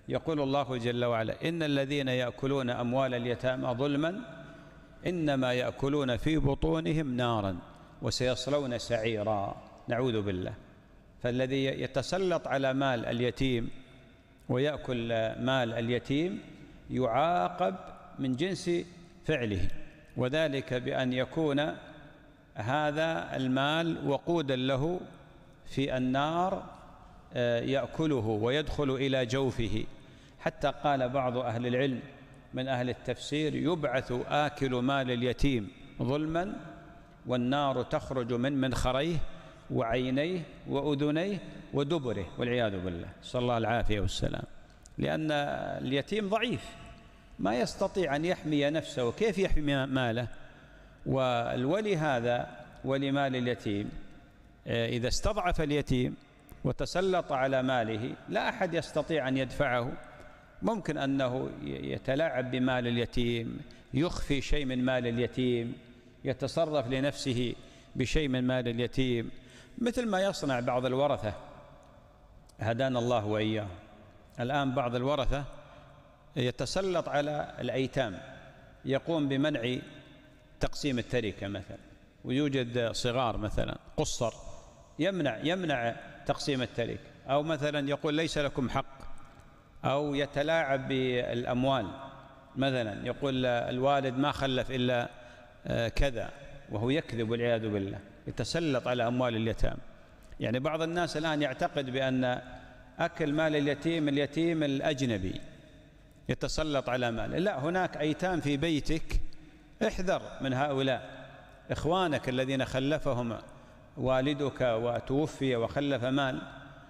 يقول الله جل وعلا: إن الذين يأكلون أموال اليتامى ظلما إنما يأكلون في بطونهم نارا وسيصلون سعيرا. نعوذ بالله. فالذي يتسلط على مال اليتيم ويأكل مال اليتيم يعاقب من جنس فعله، وذلك بأن يكون هذا المال وقودا له في النار يأكله ويدخل إلى جوفه. حتى قال بعض أهل العلم من أهل التفسير: يبعث آكل مال اليتيم ظلما والنار تخرج من منخريه وعينيه وأذنيه ودبره، والعياذ بالله، صلى الله العافية والسلام. لأن اليتيم ضعيف ما يستطيع أن يحمي نفسه، كيف يحمي ماله؟ والولي هذا ولي مال اليتيم إذا استضعف اليتيم وتسلط على ماله لا أحد يستطيع أن يدفعه. ممكن أنه يتلاعب بمال اليتيم، يخفي شيء من مال اليتيم، يتصرف لنفسه بشيء من مال اليتيم، مثل ما يصنع بعض الورثة، هدانا الله وإياه. الآن بعض الورثة يتسلط على الأيتام، يقوم بمنع تقسيم التركة مثلا، ويوجد صغار مثلا قصر يمنع تقسيم التركة، أو مثلا يقول ليس لكم حق، أو يتلاعب بالأموال، مثلا يقول الوالد ما خلف إلا كذا وهو يكذب والعياذ بالله، يتسلط على أموال اليتام. يعني بعض الناس الآن يعتقد بأن أكل مال اليتيم الأجنبي يتسلط على ماله. لا، هناك أيتام في بيتك، احذر من هؤلاء. إخوانك الذين خلفهم والدك وتوفي وخلف مال،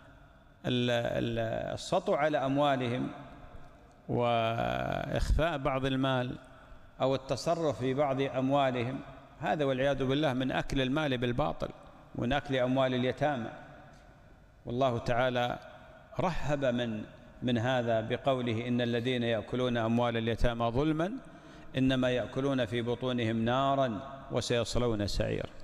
السطو على أموالهم وإخفاء بعض المال أو التصرف في بعض أموالهم، هذا والعياذ بالله من أكل المال بالباطل ومن أكل أموال اليتامى. والله تعالى رهب من هذا بقوله: إن الذين يأكلون أموال اليتامى ظلما إنما يأكلون في بطونهم نارا وسيصلون سعيرا.